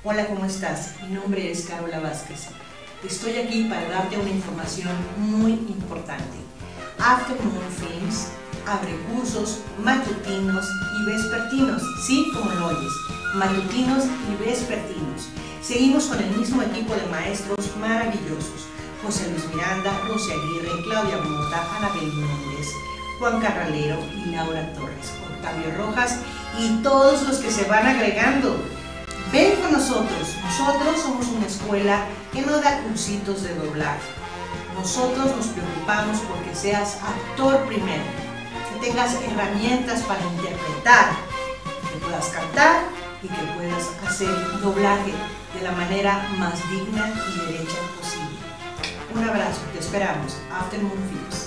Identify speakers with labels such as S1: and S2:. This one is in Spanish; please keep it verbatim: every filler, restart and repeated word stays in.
S1: Hola, ¿cómo estás? Mi nombre es Carola Vázquez. Estoy aquí para darte una información muy importante. Afternoon Films abre cursos matutinos y vespertinos, sí, como lo oyes, matutinos y vespertinos. Seguimos con el mismo equipo de maestros maravillosos: José Luis Miranda, Rosy Aguirre, Claudia Mota, Anabel Méndez, Juan Carralero y Laura Torres, Octavio Rojas y todos los que se van agregando. Ven con nosotros. Nosotros somos una escuela que no da cursitos de doblaje. Nosotros nos preocupamos porque seas actor primero, que tengas herramientas para interpretar, que puedas cantar y que puedas hacer doblaje de la manera más digna y derecha posible. Un abrazo, te esperamos. Afternoon Films.